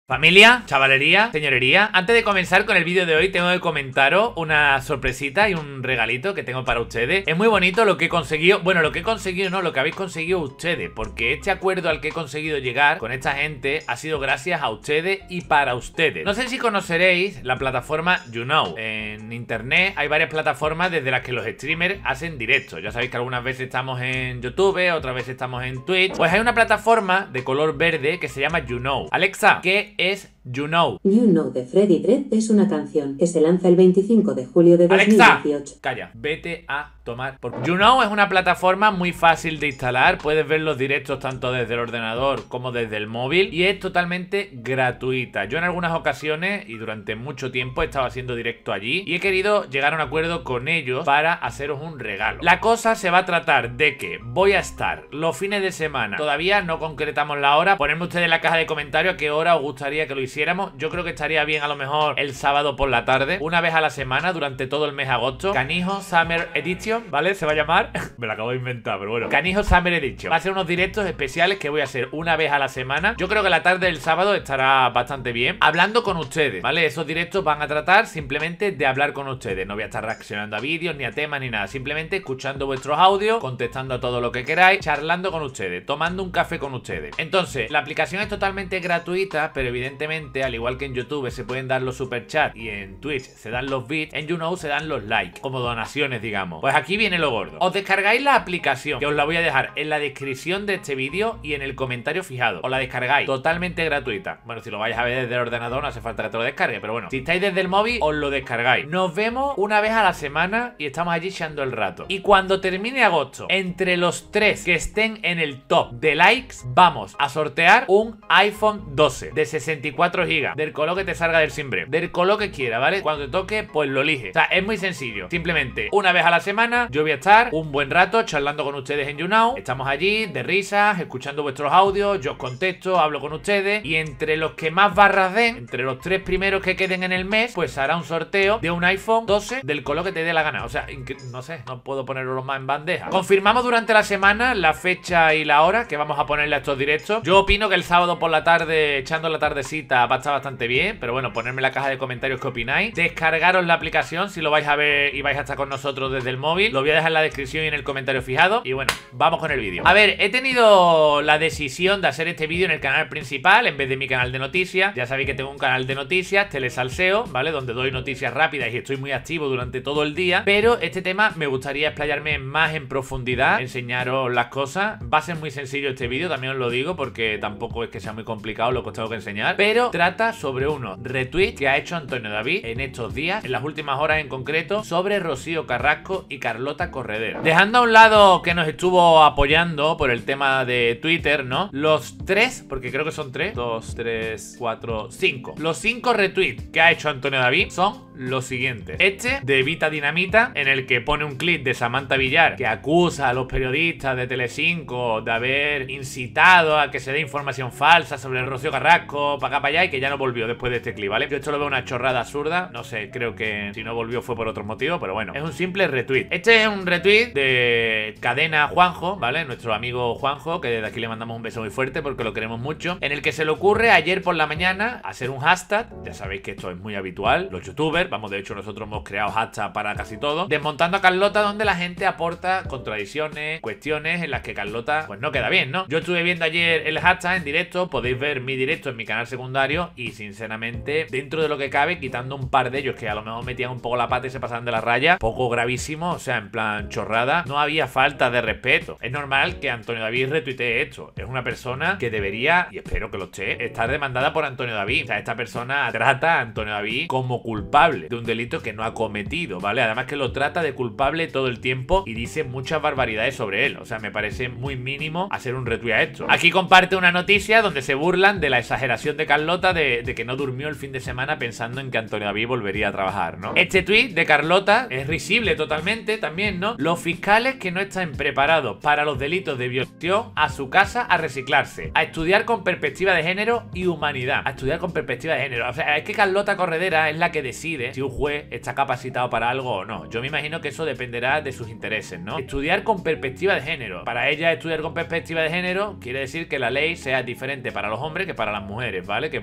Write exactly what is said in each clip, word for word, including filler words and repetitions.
Familia, chavalería, señorería, antes de comenzar con el vídeo de hoy tengo que comentaros una sorpresita y un regalito que tengo para ustedes. Es muy bonito lo que he conseguido, bueno, lo que he conseguido no, lo que habéis conseguido ustedes, porque este acuerdo al que he conseguido llegar con esta gente ha sido gracias a ustedes y para ustedes. No sé si conoceréis la plataforma YouKnow. En internet hay varias plataformas desde las que los streamers hacen directos. Ya sabéis que algunas veces estamos en YouTube, otras veces estamos en Twitch. Pues hay una plataforma de color verde que se llama YouKnow. Alexa, ¿qué es YouKnow? YouKnow de Freddie Dredd es una canción que se lanza el veinticinco de julio de dos mil dieciocho. Alexa, calla, vete a tomar por... YouKnow es una plataforma muy fácil de instalar. Puedes ver los directos tanto desde el ordenador como desde el móvil y es totalmente gratuita. Yo en algunas ocasiones y durante mucho tiempo he estado haciendo directo allí y he querido llegar a un acuerdo con ellos para haceros un regalo. La cosa se va a tratar de que voy a estar los fines de semana, todavía no concretamos la hora, ponedme ustedes en la caja de comentarios a qué hora os gustaría que lo hiciéramos. Yo creo que estaría bien a lo mejor el sábado por la tarde, una vez a la semana durante todo el mes de agosto. Canijo Summer Edition, ¿vale? Se va a llamar, me lo acabo de inventar, pero bueno, Canijo Summer Edition. Va a ser unos directos especiales que voy a hacer una vez a la semana. Yo creo que la tarde del sábado estará bastante bien, hablando con ustedes, ¿vale? Esos directos van a tratar simplemente de hablar con ustedes. No voy a estar reaccionando a vídeos, ni a temas, ni nada. Simplemente escuchando vuestros audios, contestando a todo lo que queráis, charlando con ustedes, tomando un café con ustedes. Entonces, la aplicación es totalmente gratuita, pero evidentemente, al igual que en YouTube se pueden dar los superchats y en Twitch se dan los bits, en YouKnow se dan los likes, como donaciones, digamos. Pues aquí viene lo gordo. Os descargáis la aplicación, que os la voy a dejar en la descripción de este vídeo y en el comentario fijado. Os la descargáis, totalmente gratuita. Bueno, si lo vais a ver desde el ordenador no hace falta que te lo descargue, pero bueno, si estáis desde el móvil, os lo descargáis. Nos vemos una vez a la semana y estamos allí echando el rato. Y cuando termine agosto, entre los tres que estén en el top de likes, vamos a sortear un iPhone doce de sesenta y cuatro gigas, del color que te salga del simbre, del color que quiera, ¿vale? Cuando te toque, pues lo eliges. O sea, es muy sencillo. Simplemente una vez a la semana yo voy a estar un buen rato charlando con ustedes en YouKnow. Estamos allí de risas, escuchando vuestros audios, yo os contesto, hablo con ustedes y entre los que más barras den, entre los tres primeros que queden en el mes, pues hará un sorteo de un iPhone doce del color que te dé la gana. O sea, no sé, no puedo ponerlo más en bandeja. Confirmamos durante la semana la fecha y la hora que vamos a ponerle a estos directos. Yo opino que el sábado por la tarde, echando la tardecita, va a estar bastante bien, pero bueno, ponerme en la caja de comentarios qué opináis. Descargaros la aplicación si lo vais a ver y vais a estar con nosotros desde el móvil. Lo voy a dejar en la descripción y en el comentario fijado. Y bueno, vamos con el vídeo. A ver, he tenido la decisión de hacer este vídeo en el canal principal en vez de mi canal de noticias. Ya sabéis que tengo un canal de noticias, Telesalseo, ¿vale? Donde doy noticias rápidas y estoy muy activo durante todo el día. Pero este tema me gustaría explayarme más en profundidad, enseñaros las cosas. Va a ser muy sencillo este vídeo, también os lo digo, porque tampoco es que sea muy complicado lo que os tengo que enseñar. Pero trata sobre unos retweets que ha hecho Antonio David en estos días, en las últimas horas en concreto, sobre Rocío Carrasco y Carlota Corredera. Dejando a un lado que nos estuvo apoyando por el tema de Twitter, ¿no? Los tres, porque creo que son tres, dos, tres, cuatro, cinco. Los cinco retweets que ha hecho Antonio David son los siguientes. Este de Evita Dinamita, en el que pone un clip de Samantha Villar que acusa a los periodistas de Telecinco de haber incitado a que se dé información falsa sobre el Rocío Carrasco, para acá, para allá, y que ya no volvió después de este clip, ¿vale? Yo esto lo veo una chorrada absurda, no sé, creo que si no volvió fue por otros motivos, pero bueno, es un simple retweet. Este es un retweet de Cadena Juanjo, ¿vale? Nuestro amigo Juanjo, que desde aquí le mandamos un beso muy fuerte porque lo queremos mucho, en el que se le ocurre ayer por la mañana hacer un hashtag, ya sabéis que esto es muy habitual, los youtubers, vamos, de hecho nosotros hemos creado hashtag para casi todo, desmontando a Carlota, donde la gente aporta contradicciones, cuestiones en las que Carlota pues no queda bien, ¿no? Yo estuve viendo ayer el hashtag en directo, podéis ver mi directo en mi canal secundario y sinceramente, dentro de lo que cabe, quitando un par de ellos que a lo mejor metían un poco la pata y se pasaban de la raya, poco gravísimo, o sea, en plan chorrada, no había falta de respeto. Es normal que Antonio David retuitee esto. Es una persona que debería, y espero que lo esté, estar demandada por Antonio David. O sea, esta persona trata a Antonio David como culpable de un delito que no ha cometido, ¿vale? Además que lo trata de culpable todo el tiempo y dice muchas barbaridades sobre él. O sea, me parece muy mínimo hacer un retweet a esto. Aquí comparte una noticia donde se burlan de la exageración de Carlota de, de que no durmió el fin de semana pensando en que Antonio David volvería a trabajar, ¿no? Este tweet de Carlota es risible totalmente también, ¿no? Los fiscales que no están preparados para los delitos de violación a su casa a reciclarse, a estudiar con perspectiva de género y humanidad. A estudiar con perspectiva de género. O sea, es que Carlota Corredera es la que decide si un juez está capacitado para algo o no. Yo me imagino que eso dependerá de sus intereses, ¿no? Estudiar con perspectiva de género. Para ella, estudiar con perspectiva de género quiere decir que la ley sea diferente para los hombres que para las mujeres, ¿vale? Que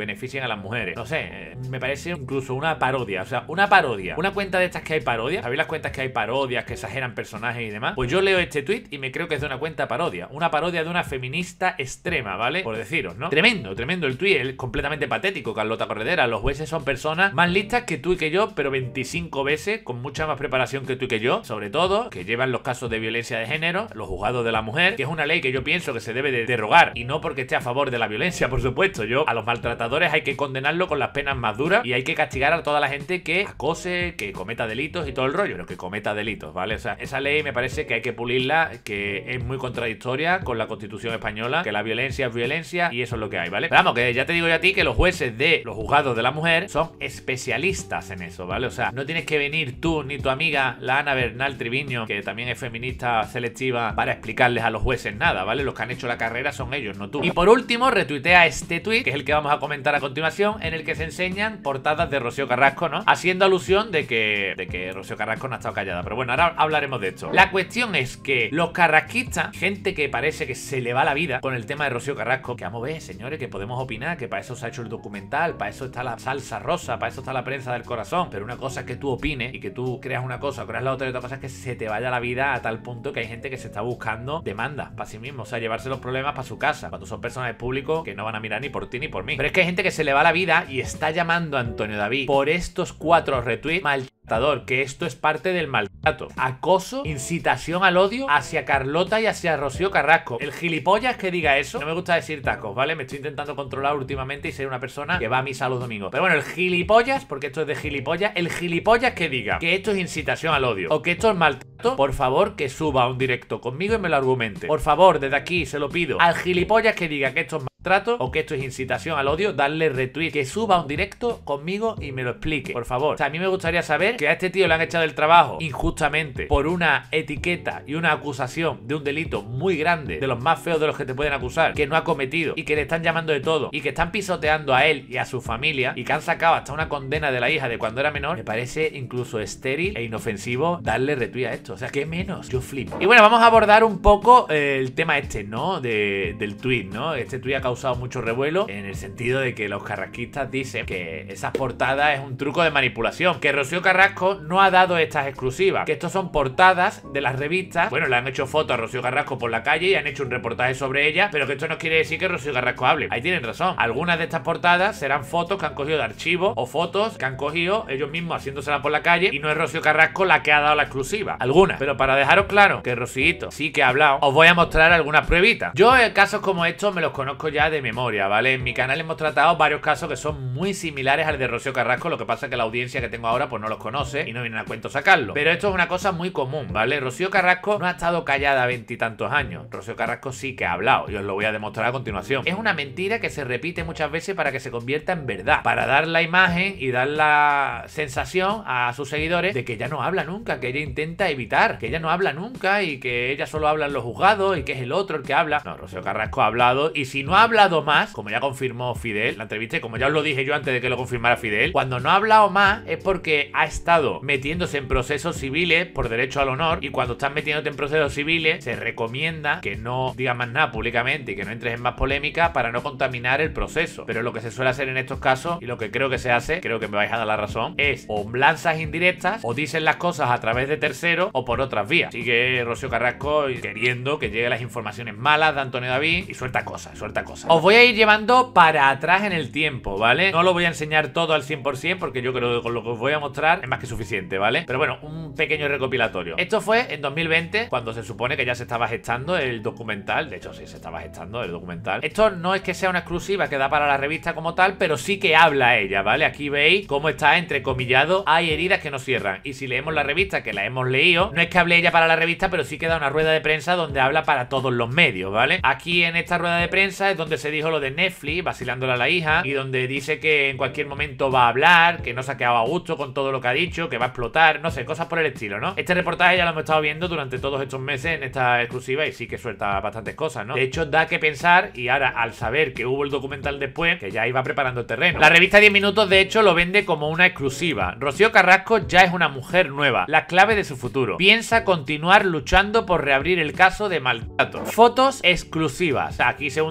beneficien a las mujeres. No sé, eh, me parece incluso una parodia. O sea, una parodia. Una cuenta de estas que hay parodias. ¿Sabéis las cuentas que hay parodias, que exageran personajes y demás? Pues yo leo este tweet y me creo que es de una cuenta parodia. Una parodia de una feminista extrema, ¿vale? Por deciros, ¿no? Tremendo, tremendo el tweet. Es completamente patético, Carlota Corredera. Los jueces son personas más listas que tú y que yo, pero veinticinco veces, con mucha más preparación que tú y que yo. Sobre todo, que llevan los casos de violencia de género, los juzgados de la mujer, que es una ley que yo pienso que se debe de derogar. Y no porque esté a favor de la violencia, por supuesto. Yo, a los maltratadores hay que condenarlo con las penas más duras y hay que castigar a toda la gente que acose, que cometa delitos y todo el rollo, pero que cometa delitos, ¿vale? O sea, esa ley me parece que hay que pulirla, que es muy contradictoria con la Constitución española, que la violencia es violencia y eso es lo que hay, ¿vale? Pero vamos, que ya te digo yo a ti que los jueces de los juzgados de la mujer son especialistas en eso, ¿vale? O sea, no tienes que venir tú ni tu amiga, la Ana Bernal Triviño, que también es feminista selectiva, para explicarles a los jueces nada, ¿vale? Los que han hecho la carrera son ellos, no tú. Y por último, retuitea este tweet, que es el que vamos a comentar a continuación, en el que se enseñan portadas de Rocío Carrasco, ¿no? Haciendo alusión de que, de que Rocío Carrasco no ha estado callada. Pero bueno, ahora hablaremos de esto. La cuestión es que los carrasquistas, gente que parece que se le va la vida con el tema de Rocío Carrasco, que vamos a ver, señores, que podemos opinar, que para eso se ha hecho el documental, para eso está la salsa rosa, para eso está la prensa del corazón. Pero una cosa es que tú opines y que tú creas una cosa o creas la otra, y otra cosa es que se te vaya la vida a tal punto que hay gente que se está buscando demandas para sí mismo, o sea, llevarse los problemas para su casa, cuando son personas públicos que no van a mirar ni por ti ni por mí. Pero es que hay gente que se le va la vida y está llamando a Antonio David por estos cuatro retweets maltratador, que esto es parte del maltrato, acoso, incitación al odio hacia Carlota y hacia Rocío Carrasco. El gilipollas que diga eso, no me gusta decir tacos, ¿vale? Me estoy intentando controlar últimamente y ser una persona que va a misa los domingos. Pero bueno, el gilipollas, porque esto es de gilipollas, el gilipollas que diga que esto es incitación al odio o que esto es maltrato, por favor que suba un directo conmigo y me lo argumente. Por favor, desde aquí se lo pido al gilipollas que diga que esto es maltrato o que esto es incitación al odio, darle retweet, que suba un directo conmigo y me lo explique, por favor. O sea, a mí me gustaría saber que a este tío le han echado del trabajo injustamente por una etiqueta y una acusación de un delito muy grande, de los más feos de los que te pueden acusar, que no ha cometido y que le están llamando de todo y que están pisoteando a él y a su familia y que han sacado hasta una condena de la hija de cuando era menor. Me parece incluso estéril e inofensivo darle retweet a esto. O sea, ¿qué menos? Yo flipo. Y bueno, vamos a abordar un poco eh, el tema este, ¿no? De, del tweet, ¿no? Este tweet ha causado mucho revuelo en el sentido de que los carrasquistas dicen que esas portadas es un truco de manipulación, que Rocío Carrasco no ha dado estas exclusivas, que estos son portadas de las revistas. Bueno, le han hecho fotos a Rocío Carrasco por la calle y han hecho un reportaje sobre ella, pero que esto no quiere decir que Rocío Carrasco hable. Ahí tienen razón. Algunas de estas portadas serán fotos que han cogido de archivo o fotos que han cogido ellos mismos haciéndoselas por la calle y no es Rocío Carrasco la que ha dado la exclusiva. Algunas. Pero para dejaros claro que Rocíito sí que ha hablado, os voy a mostrar algunas pruebitas. Yo en casos como estos me los conozco ya de memoria, ¿vale? En mi canal hemos tratado varios casos que son muy similares al de Rocío Carrasco, lo que pasa es que la audiencia que tengo ahora pues no los conoce y no vienen a cuento sacarlo. Pero esto es una cosa muy común, ¿vale? Rocío Carrasco no ha estado callada veintitantos años. Rocío Carrasco sí que ha hablado y os lo voy a demostrar a continuación. Es una mentira que se repite muchas veces para que se convierta en verdad, para dar la imagen y dar la sensación a sus seguidores de que ella no habla nunca, que ella intenta evitar, que ella no habla nunca y que ella solo habla en los juzgados y que es el otro el que habla. No, Rocío Carrasco ha hablado y si no ha hablado más, como ya confirmó Fidel, la entrevista, y como ya os lo dije yo antes de que lo confirmara Fidel, cuando no ha hablado más es porque ha estado metiéndose en procesos civiles por derecho al honor, y cuando estás metiéndote en procesos civiles se recomienda que no digas más nada públicamente y que no entres en más polémica para no contaminar el proceso. Pero lo que se suele hacer en estos casos, y lo que creo que se hace, creo que me vais a dar la razón, es o lanzas indirectas o dicen las cosas a través de terceros o por otras vías. Así que Rocío Carrasco queriendo que lleguen las informaciones malas de Antonio David y suelta cosas, suelta cosas. Os voy a ir llevando para atrás en el tiempo, ¿vale? No lo voy a enseñar todo al cien por cien porque yo creo que con lo que os voy a mostrar es más que suficiente, ¿vale? Pero bueno, un pequeño recopilatorio. Esto fue en dos mil veinte, cuando se supone que ya se estaba gestando el documental. De hecho, sí, se estaba gestando el documental. Esto no es que sea una exclusiva que da para la revista como tal, pero sí que habla ella, ¿vale? Aquí veis cómo está entrecomillado, hay heridas que no cierran. Y si leemos la revista, que la hemos leído, no es que hable ella para la revista, pero sí que da una rueda de prensa donde habla para todos los medios, ¿vale? Aquí en esta rueda de prensa es donde se dijo lo de Netflix, vacilándole a la hija, y donde dice que en cualquier momento va a hablar, que no se ha quedado a gusto con todo lo que ha dicho, que va a explotar, no sé, cosas por el estilo, ¿no? Este reportaje ya lo hemos estado viendo durante todos estos meses en esta exclusiva y sí que suelta bastantes cosas, ¿no? De hecho, da que pensar, y ahora al saber que hubo el documental después, que ya iba preparando el terreno. La revista diez minutos, de hecho, lo vende como una exclusiva. Rocío Carrasco ya es una mujer nueva, la clave de su futuro. Piensa continuar luchando por reabrir el caso de maltrato. Fotos exclusivas. Aquí, según diez minutos,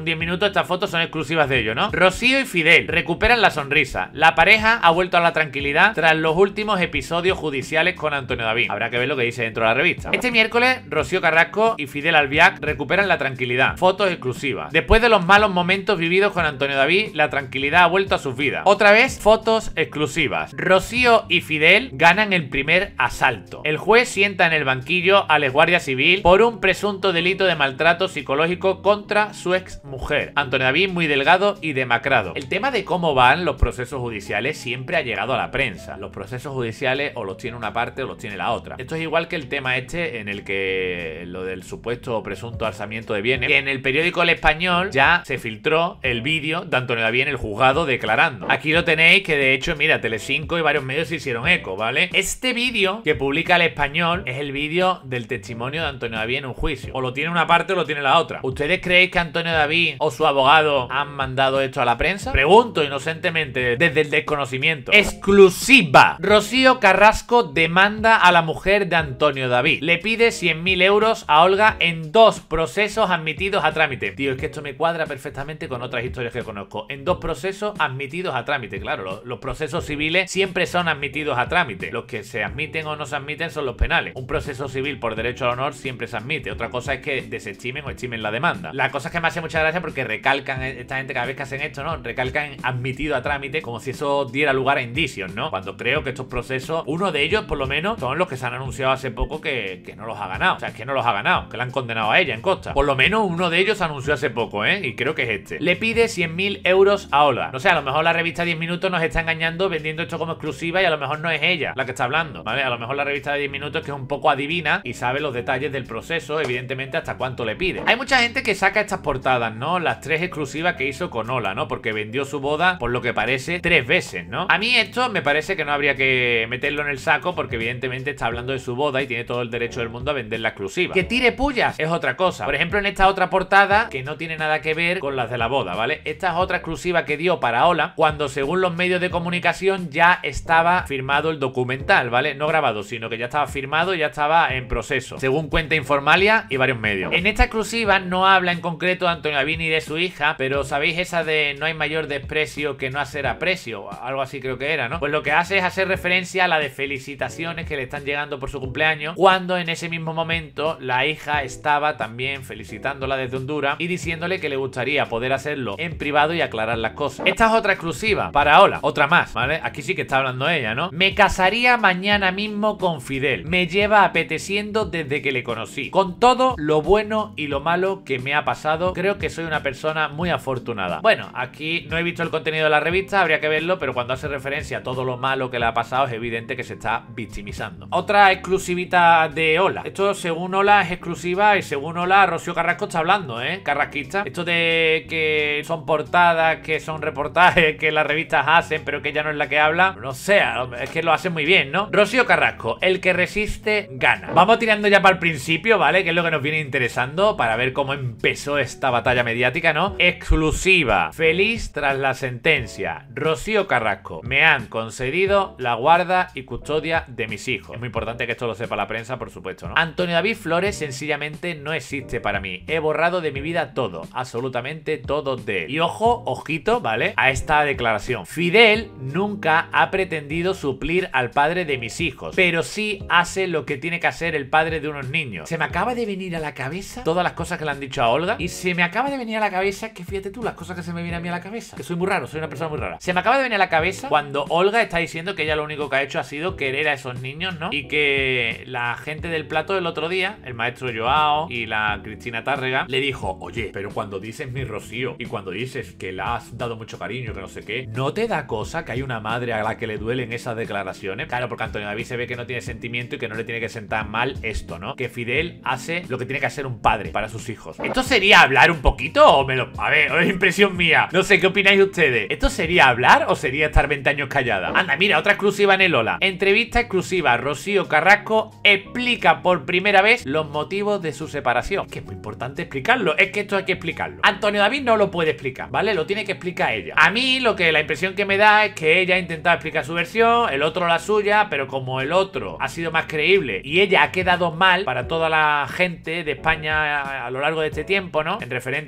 minutos, estas fotos son exclusivas de ellos, ¿no? Rocío y Fidel recuperan la sonrisa. La pareja ha vuelto a la tranquilidad tras los últimos episodios judiciales con Antonio David. Habrá que ver lo que dice dentro de la revista. Este miércoles, Rocío Carrasco y Fidel Albiac recuperan la tranquilidad. Fotos exclusivas. Después de los malos momentos vividos con Antonio David, la tranquilidad ha vuelto a sus vidas. Otra vez, fotos exclusivas. Rocío y Fidel ganan el primer asalto. El juez sienta en el banquillo al exguardia civil por un presunto delito de maltrato psicológico contra su ex mujer. Antonio David muy delgado y demacrado. El tema de cómo van los procesos judiciales siempre ha llegado a la prensa. Los procesos judiciales o los tiene una parte o los tiene la otra. Esto es igual que el tema este en el que lo del supuesto o presunto alzamiento de bienes, que en el periódico El Español ya se filtró el vídeo de Antonio David en el juzgado declarando. Aquí lo tenéis, que de hecho, mira, Telecinco y varios medios se hicieron eco, ¿vale? Este vídeo que publica El Español es el vídeo del testimonio de Antonio David en un juicio. O lo tiene una parte o lo tiene la otra. ¿Ustedes creéis que Antonio David o su abogado han mandado esto a la prensa? Pregunto inocentemente desde el desconocimiento. Exclusiva. Rocío Carrasco demanda a la mujer de Antonio David. Le pide cien mil euros a Olga en dos procesos admitidos a trámite. Tío, es que esto me cuadra perfectamente con otras historias que conozco. En dos procesos admitidos a trámite. Claro, los, los procesos civiles siempre son admitidos a trámite. Los que se admiten o no se admiten son los penales. Un proceso civil por derecho al honor siempre se admite. Otra cosa es que desestimen o estimen la demanda. La cosa es que me hace mucha gracia porque recalcan, esta gente cada vez que hacen esto, ¿no? Recalcan admitido a trámite como si eso diera lugar a indicios, ¿no? Cuando creo que estos procesos, uno de ellos por lo menos, son los que se han anunciado hace poco que, que no los ha ganado. O sea, que no los ha ganado, que la han condenado a ella en Costa. Por lo menos uno de ellos se anunció hace poco, ¿eh? Y creo que es este. Le pide cien mil euros a Olga. No sé, a lo mejor la revista diez minutos nos está engañando vendiendo esto como exclusiva y a lo mejor no es ella la que está hablando, ¿vale? A lo mejor la revista de diez minutos que es un poco adivina y sabe los detalles del proceso, evidentemente hasta cuánto le pide. Hay mucha gente que saca estas portadas, ¿no? Las tres exclusivas que hizo con Ola, ¿no? Porque vendió su boda, por lo que parece, tres veces, ¿no? A mí esto me parece que no habría que meterlo en el saco porque evidentemente está hablando de su boda y tiene todo el derecho del mundo a vender la exclusiva. Que tire pullas es otra cosa. Por ejemplo, en esta otra portada que no tiene nada que ver con las de la boda, ¿vale? Esta es otra exclusiva que dio para Ola cuando, según los medios de comunicación, ya estaba firmado el documental, ¿vale? No grabado, sino que ya estaba firmado y ya estaba en proceso, según cuenta Informalia y varios medios. En esta exclusiva no habla en concreto de Antonio David ni de su hija, pero ¿sabéis esa de no hay mayor desprecio que no hacer aprecio? Algo así creo que era, ¿no? Pues lo que hace es hacer referencia a la de felicitaciones que le están llegando por su cumpleaños, cuando en ese mismo momento la hija estaba también felicitándola desde Honduras y diciéndole que le gustaría poder hacerlo en privado y aclarar las cosas. Esta es otra exclusiva para Ola, otra más, ¿vale? Aquí sí que está hablando ella, ¿no? Me casaría mañana mismo con Fidel. Me lleva apeteciendo desde que le conocí. Con todo lo bueno y lo malo que me ha pasado, creo que soy una persona muy afortunada. Bueno, aquí no he visto el contenido de la revista, habría que verlo, pero cuando hace referencia a todo lo malo que le ha pasado es evidente que se está victimizando. Otra exclusivita de Ola. Esto según Ola es exclusiva y según Ola Rocío Carrasco está hablando, ¿eh? Carrasquista. Esto de que son portadas, que son reportajes que las revistas hacen, pero que ella no es la que habla. No sé, es que lo hace muy bien, ¿no? Rocío Carrasco, el que resiste gana. Vamos tirando ya para el principio, ¿vale? Que es lo que nos viene interesando para ver cómo empezó esta batalla mediática, ¿no? Exclusiva. Feliz tras la sentencia. Rocío Carrasco. Me han concedido la guarda y custodia de mis hijos. Es muy importante que esto lo sepa la prensa, por supuesto, ¿no? Antonio David Flores sencillamente no existe para mí. He borrado de mi vida todo. Absolutamente todo de él. Y ojo, ojito, ¿vale? A esta declaración. Fidel nunca ha pretendido suplir al padre de mis hijos, pero sí hace lo que tiene que hacer el padre de unos niños. Se me acaba de venir a la cabeza todas las cosas que le han dicho a Olga y se me acaba de venir a la cabeza, que fíjate tú las cosas que se me vienen a mí a la cabeza, que soy muy raro, soy una persona muy rara. Se me acaba de venir a la cabeza cuando Olga está diciendo que ella lo único que ha hecho ha sido querer a esos niños, ¿no? Y que la gente del plato del otro día, el maestro Joao y la Cristina Tárrega, le dijo, oye, pero cuando dices mi Rocío y cuando dices que le has dado mucho cariño, que no sé qué, ¿no te da cosa que hay una madre a la que le duelen esas declaraciones? Claro, porque Antonio David se ve que no tiene sentimiento y que no le tiene que sentar mal esto, ¿no? Que Fidel hace lo que tiene que hacer un padre para sus hijos. ¿Esto sería hablar un poquito o me lo... A ver, es impresión mía. No sé, ¿qué opináis ustedes? ¿Esto sería hablar o sería estar veinte años callada? Anda, mira, otra exclusiva en el Ola. Entrevista exclusiva. Rocío Carrasco explica por primera vez los motivos de su separación. Que es muy importante explicarlo. Es que esto hay que explicarlo. Antonio David no lo puede explicar, ¿vale? Lo tiene que explicar ella. A mí lo que la impresión que me da es que ella ha intentado explicar su versión, el otro la suya, pero como el otro ha sido más creíble y ella ha quedado mal para toda la gente de España a lo largo de este tiempo, ¿no? En referente a lo demás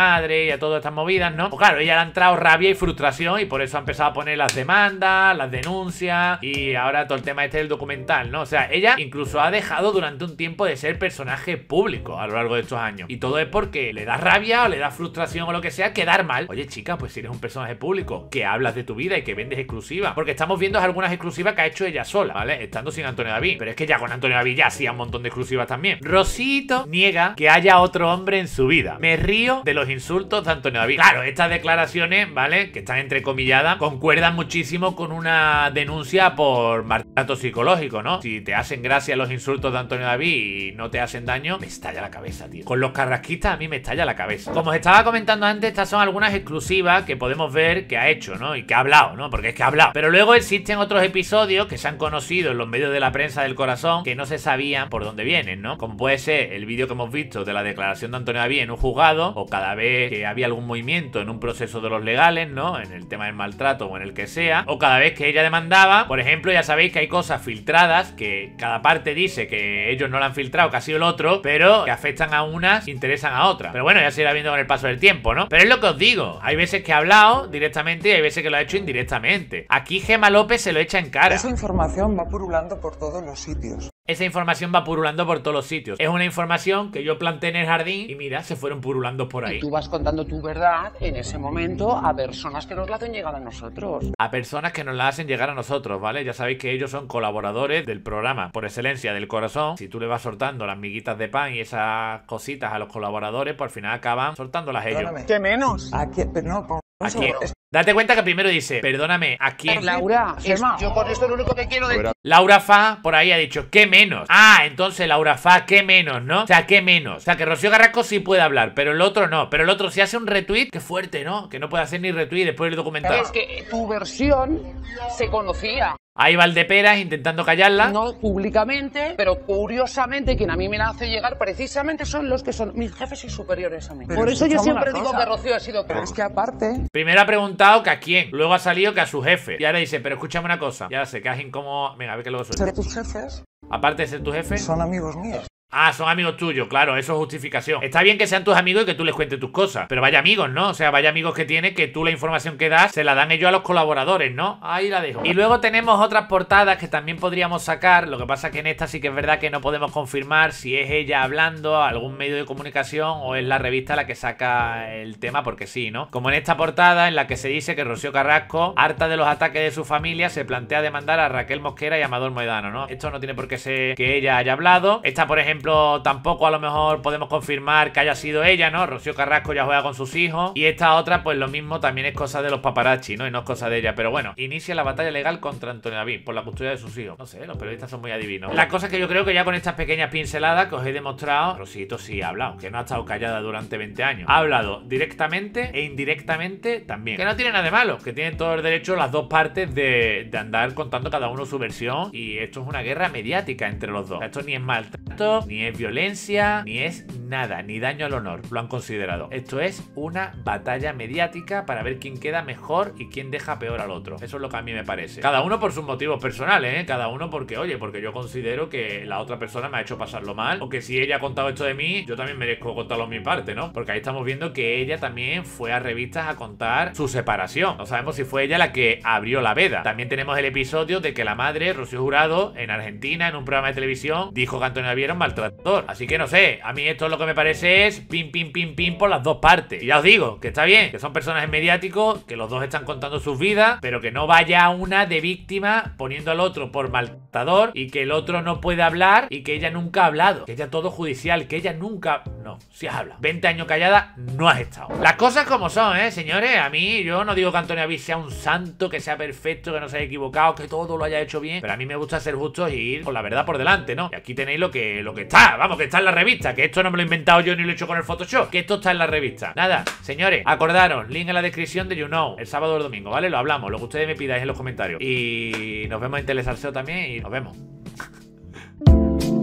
madre y a todas estas movidas, ¿no? Pues claro, ella le ha entrado rabia y frustración y por eso ha empezado a poner las demandas, las denuncias y ahora todo el tema este del documental, ¿no? O sea, ella incluso ha dejado durante un tiempo de ser personaje público a lo largo de estos años. Y todo es porque le da rabia o le da frustración o lo que sea quedar mal. Oye, chica, pues si eres un personaje público que hablas de tu vida y que vendes exclusivas, porque estamos viendo algunas exclusivas que ha hecho ella sola, ¿vale? Estando sin Antonio David. Pero es que ya con Antonio David ya hacía un montón de exclusivas también. Rosito niega que haya otro hombre en su vida. Me río de los insultos de Antonio David. Claro, estas declaraciones, ¿vale? Que están entrecomilladas, concuerdan muchísimo con una denuncia por maltrato psicológico, ¿no? Si te hacen gracia los insultos de Antonio David y no te hacen daño, me estalla la cabeza, tío. Con los carrasquistas a mí me estalla la cabeza. Como os estaba comentando antes, estas son algunas exclusivas que podemos ver que ha hecho, ¿no? Y que ha hablado, ¿no? Porque es que ha hablado. Pero luego existen otros episodios que se han conocido en los medios de la prensa del corazón que no se sabían por dónde vienen, ¿no? Como puede ser el vídeo que hemos visto de la declaración de Antonio David en un juzgado, o cada vez que había algún movimiento en un proceso de los legales, ¿no? En el tema del maltrato o en el que sea, o cada vez que ella demandaba. Por ejemplo, ya sabéis que hay cosas filtradas que cada parte dice que ellos no la han filtrado, que ha sido el otro, pero que afectan a unas, interesan a otras. Pero bueno, ya se irá viendo con el paso del tiempo, ¿no? Pero es lo que os digo, hay veces que ha hablado directamente y hay veces que lo ha hecho indirectamente. Aquí Gemma López se lo echa en cara. Esa información va purulando por todos los sitios. Esa información va purulando por todos los sitios. Es una información que yo planté en el jardín y mira, se fueron purulando por ahí. Y tú vas contando tu verdad en ese momento a personas que nos la hacen llegar a nosotros. A personas que nos la hacen llegar a nosotros, ¿vale? Ya sabéis que ellos son colaboradores del programa por excelencia del corazón. Si tú le vas soltando las miguitas de pan y esas cositas a los colaboradores, pues al final acaban soltándolas ellos. Perdóname. ¿Qué menos? ¿A quién? Pero no, por... ¿A quién? Date cuenta que primero dice, perdóname, ¿a quién? Laura, es, yo con esto lo único que quiero decir. Laura Fa por ahí ha dicho, ¿qué menos? Ah, entonces Laura Fa, ¿qué menos, no? O sea, ¿qué menos? O sea, que Rocío Carrasco sí puede hablar, pero el otro no. Pero el otro si hace un retweet, qué fuerte, ¿no? Que no puede hacer ni retweet después del documental. Es que tu versión se conocía. Ahí Valdeperas intentando callarla. No públicamente, pero curiosamente quien a mí me la hace llegar precisamente son los que son mis jefes y superiores a mí. Pero por eso yo siempre cosa. digo que Rocío ha sido... Pero es que aparte... Primero ha preguntado que a quién, luego ha salido que a su jefe. Y ahora dice, pero escúchame una cosa. Ya sé, que es incómodo. Venga, a ver que luego suelta. Ser tus jefes Aparte de ser tu jefe, son amigos míos. Ah, son amigos tuyos, claro, eso es justificación. Está bien que sean tus amigos y que tú les cuentes tus cosas, pero vaya amigos, ¿no? O sea, vaya amigos que tienes que tú la información que das se la dan ellos a los colaboradores, ¿no? Ahí la dejo. Y luego tenemos otras portadas que también podríamos sacar. Lo que pasa es que en esta sí que es verdad que no podemos confirmar si es ella hablando a algún medio de comunicación o es la revista la que saca el tema, porque sí, ¿no? Como en esta portada en la que se dice que Rocío Carrasco, harta de los ataques de su familia, se plantea demandar a Raquel Mosquera y a Amador Moedano, ¿no? Esto no tiene por qué ser que ella haya hablado. Esta, por ejemplo, tampoco a lo mejor podemos confirmar que haya sido ella, ¿no? Rocío Carrasco ya juega con sus hijos. Y esta otra, pues lo mismo, también es cosa de los paparazzi, ¿no? Y no es cosa de ella. Pero bueno, inicia la batalla legal contra Antonio David por la custodia de sus hijos. No sé, los periodistas son muy adivinos. La cosa es que yo creo que ya con estas pequeñas pinceladas que os he demostrado, Rosito sí ha hablado, que no ha estado callada durante veinte años. Ha hablado directamente e indirectamente también. Que no tiene nada de malo, que tienen todo el derecho las dos partes de, de andar contando cada uno su versión. Y esto es una guerra mediática entre los dos. Esto ni es maltrato, ni es violencia, ni es nada, ni daño al honor, lo han considerado. Esto es una batalla mediática para ver quién queda mejor y quién deja peor al otro. Eso es lo que a mí me parece. Cada uno por sus motivos personales, ¿eh? Cada uno porque, oye, porque yo considero que la otra persona me ha hecho pasarlo mal, o que si ella ha contado esto de mí, yo también merezco contarlo en mi parte, ¿no? Porque ahí estamos viendo que ella también fue a revistas a contar su separación. No sabemos si fue ella la que abrió la veda. También tenemos el episodio de que la madre, Rocío Jurado, en Argentina, en un programa de televisión, dijo que Antonio David era un maltratador. Así que no sé, a mí esto lo que me parece es pim, pim, pim, pim por las dos partes. Y ya os digo, que está bien, que son personajes mediáticos, que los dos están contando sus vidas, pero que no vaya una de víctima poniendo al otro por maltratador y que el otro no puede hablar y que ella nunca ha hablado. Que ella todo judicial, que ella nunca... No, sí has hablado. veinte años callada, no has estado. Las cosas como son, ¿eh, señores? A mí, yo no digo que Antonio David sea un santo, que sea perfecto, que no se haya equivocado, que todo lo haya hecho bien, pero a mí me gusta ser justos y ir con la verdad por delante, ¿no? Y aquí tenéis lo que, lo que está, vamos, que está en la revista, que esto no me lo he inventado yo ni lo he hecho con el Photoshop, que esto está en la revista. Nada, señores, acordaros, link en la descripción de You Know, el sábado o el domingo, ¿vale? Lo hablamos, lo que ustedes me pidáis en los comentarios. Y nos vemos en Telesalseo también y nos vemos.